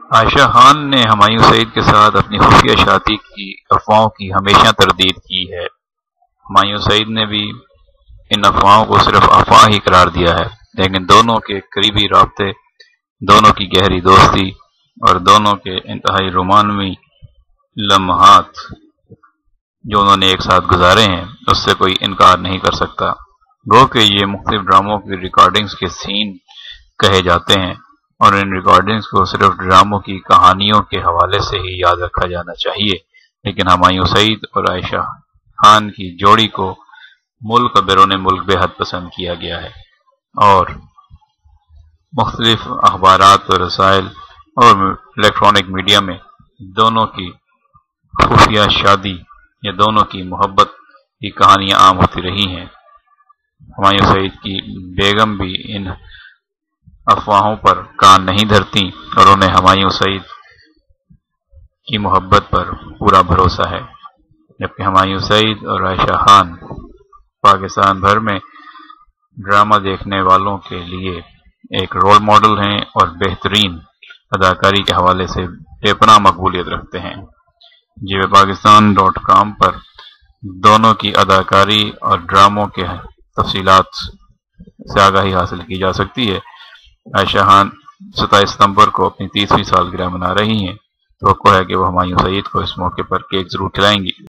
عائشہ خان نے ہمایوں سعید کے ساتھ اپنی خفیہ شادی کی افواہوں کی ہمیشہ تردید کی ہے۔ ہمایوں سعید نے بھی ان افواہوں کو صرف افواہ ہی قرار دیا ہے، لیکن دونوں کے قریبی رابطے، دونوں کی گہری دوستی اور دونوں کے انتہائی رومانوی لمحات جو انہوں نے ایک ساتھ گزارے ہیں، اس سے کوئی انکار نہیں کر سکتا۔ گو کہ یہ مختلف ڈراموں کی ریکارڈنگز کے سین کہے جاتے ہیں، اور ان ریکارڈنگز کو صرف ڈراموں کی کہانیوں کے حوالے سے ہی یاد رکھا جانا چاہیے، لیکن ہمایوں سعید اور عائشہ خان کی جوڑی کو ملک اور بیرون ملک بے حد پسند کیا گیا ہے، اور مختلف اخبارات و رسائل اور الیکٹرانک میڈیا میں دونوں کی خفیہ شادی یا دونوں کی محبت کی کہانیاں عام ہوتی رہی ہیں۔ ہمایوں سعید کی بیگم بھی ان افواہوں پر کان نہیں دھرتی اور انہیں ہمایوں سعید کی محبت پر پورا بھروسہ ہے، جبکہ ہمایوں سعید اور عائشہ خان پاکستان بھر میں ڈرامہ دیکھنے والوں کے لیے ایک رول ماڈل ہیں اور بہترین اداکاری کے حوالے سے بے پناہ مقبولیت رکھتے ہیں۔ JioPakistan.com پر دونوں کی اداکاری اور ڈراموں کے تفصیلات سے آگاہی حاصل کی جا سکتی ہے۔ عائشہ خان 27 ستمبر کو اپنی 30ویں سالگرہ منا رہی ہیں۔ توقع ہے کہ وہ ہمایوں سعید کو اس موقع پر کیک ضرور کھلائیں گی۔